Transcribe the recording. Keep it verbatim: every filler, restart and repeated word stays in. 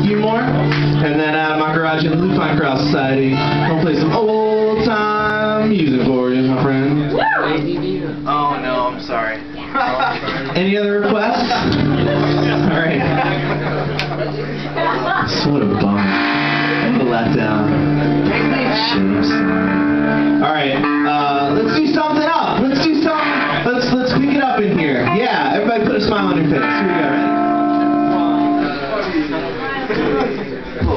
few more, and then out of my garage in the Lupine Cross Society, I'll play some old time music for you, my friend. Oh no, I'm sorry. Any other requests? All right. So what a bummer. What a letdown. Shit, I'm sorry. All right. Uh, let's do something up. Let's do something. Let's let's pick it up in here. Yeah. Everybody, put a smile on your face. Here we go. Ready?